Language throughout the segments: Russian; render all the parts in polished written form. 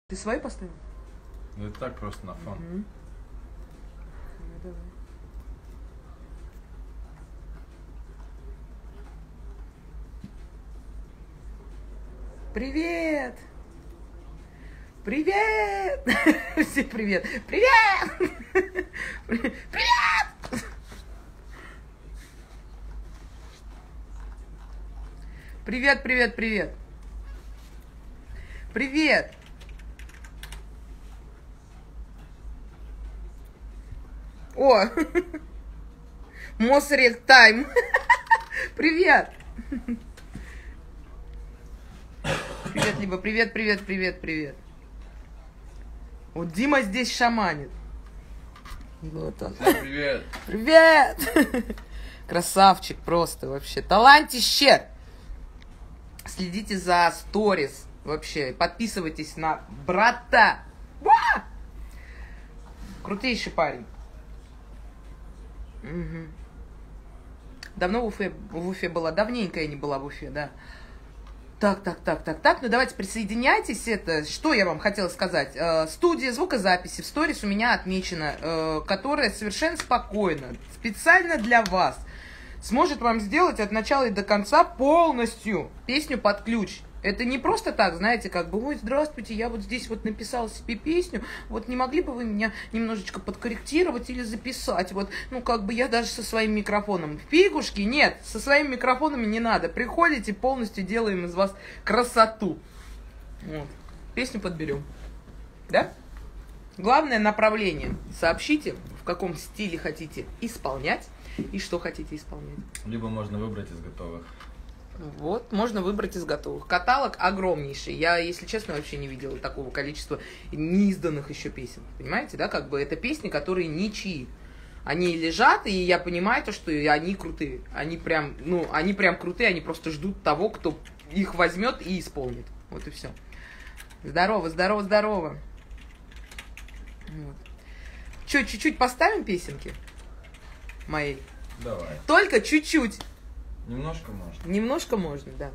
Ты свои поставил? Ну это так просто на фон. Ну, давай. Привет! Привет! Всем привет! Привет! Привет! Привет, привет, привет! Привет! О! Мосрек тайм! Привет! Привет, либо привет, привет, привет, привет. Вот Дима здесь шаманит. Вот он. Привет. Привет! Красавчик просто вообще. Талантище! Следите за сторис вообще. Подписывайтесь на брата. Ва! Крутейший парень. Угу. Давно в Уфе была? Давненько я не была в Уфе, да. Так. Ну давайте присоединяйтесь. Это, что я вам хотела сказать. Студия звукозаписи в сторис у меня отмечена, которая совершенно спокойно, специально для вас, сможет вам сделать от начала и до конца полностью песню под ключ. Это не просто так, знаете, как бы, ой, здравствуйте, я вот здесь вот написала себе песню, вот не могли бы вы меня немножечко подкорректировать или записать, вот, ну, как бы я даже со своим микрофоном. Фигушки, нет, со своими микрофонами не надо, приходите, полностью делаем из вас красоту. Вот. Песню подберем, да? Главное направление. Сообщите, в каком стиле хотите исполнять и что хотите исполнять. Либо можно выбрать из готовых. Вот, можно выбрать из готовых. Каталог огромнейший. Я, если честно, вообще не видела такого количества неизданных еще песен. Понимаете, да? Как бы это песни, которые ничьи. Они лежат, и я понимаю то, что они крутые. Они прям крутые, они просто ждут того, кто их возьмет и исполнит. Вот и все. Здорово. Вот. Че, чуть-чуть поставим песенки моей? Давай. Только чуть-чуть. Немножко можно. Немножко можно, да.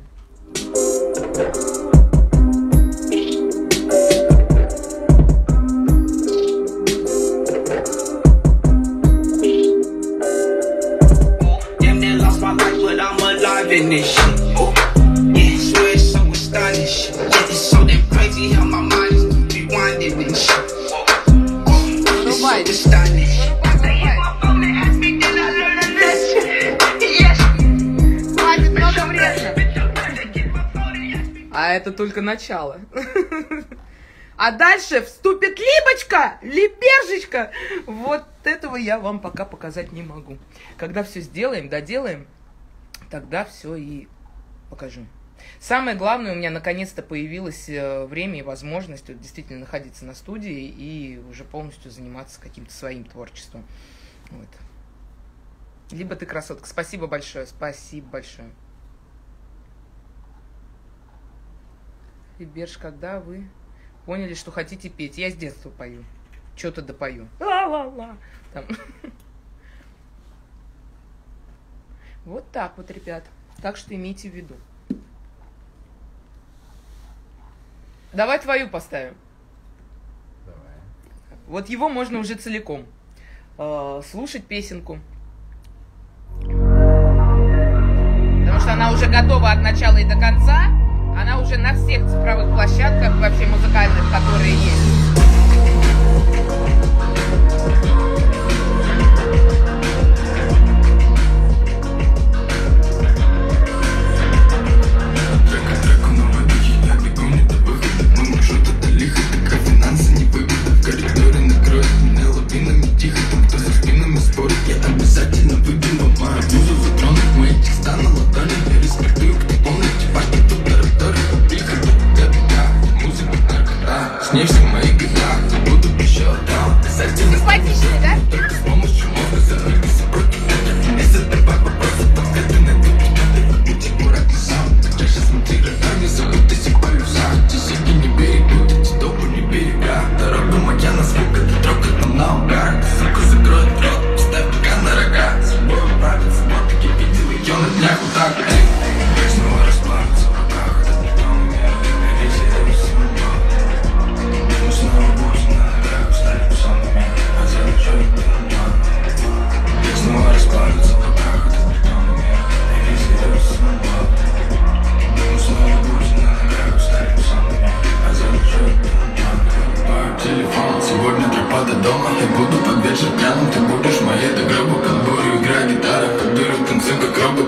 А это только начало. А дальше вступит либержечка. Вот этого я вам пока показать не могу. Когда все сделаем, доделаем, тогда все и покажу. Самое главное, у меня наконец-то появилось время и возможность вот, действительно находиться на студии и уже полностью заниматься каким-то своим творчеством. Вот. Либо ты красотка. Спасибо большое. Спасибо большое. Либерж, когда вы поняли, что хотите петь? Я с детства пою. Что-то допою. Ла-ла-ла. Там. Вот так вот, ребят. Так что имейте в виду. Давай твою поставим. Давай. Вот его можно уже целиком слушать песенку. Потому что она уже готова от начала и до конца. Она уже на всех цифровых площадках, вообще музыкальных, которые есть. Симпатичный, да?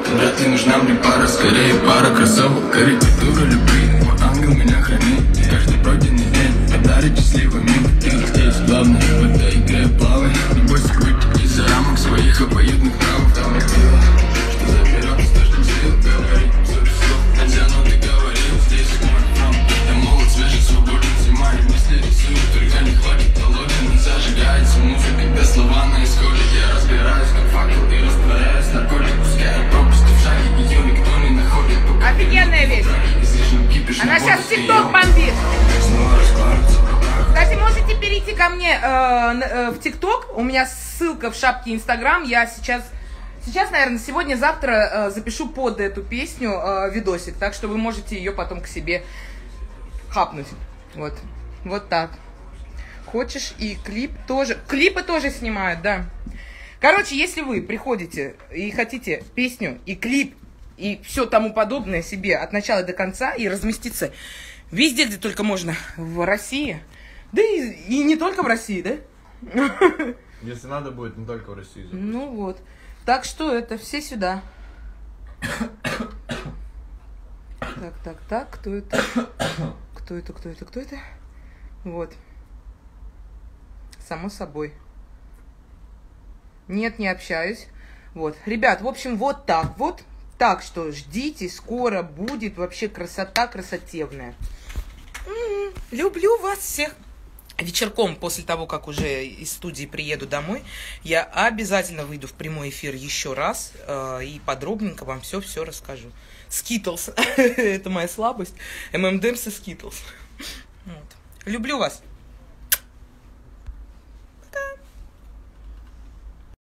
Вряд ли нужна мне пара, скорее пара кроссовок. Корректура любви, мой ангел меня хранит. Каждый пройденный день подарит счастливый миг. Ты здесь главное, в этой игре плавай. Не бойся выйти из-за рамок своих обоюдных нравов. Там не было, что заберет источник сил. Говорить все вслух нельзя, но ты говорил. Здесь мой фронт, я молод, свежий, свободен. Зима и мысли рисую, только не хватит колодин. Зажигается музыка, без слова на исходе. Я разбираюсь, как факел и растворяюсь. Наркотик пускаю пропусти в шаге, ее никто не находит. Офигенная вещь. Она сейчас в ТикТок бомбит. Кстати, можете перейти ко мне в ТикТок. У меня ссылка в шапке Инстаграм. Я сейчас, наверное, сегодня-завтра запишу под эту песню видосик. Так что вы можете ее потом к себе хапнуть. Вот так. Хочешь и клип тоже. Клипы тоже снимают, да. Короче, если вы приходите и хотите песню и клип, и все тому подобное себе от начала до конца и разместиться везде, где только можно в России, да и не только в России, да? Если надо будет, не только в России запустить. Ну вот. Так что это все сюда. Так, кто это? Кто это? Вот. Само собой. Нет, не общаюсь. Вот. Ребят, в общем, вот так вот. Так что ждите, скоро будет вообще красота красотевная. Люблю вас всех. Вечерком, после того, как уже из студии приеду домой, я обязательно выйду в прямой эфир еще раз и подробненько вам все расскажу. Скитлс. Это моя слабость. ММДМС и Скитлс. Вот. Люблю вас.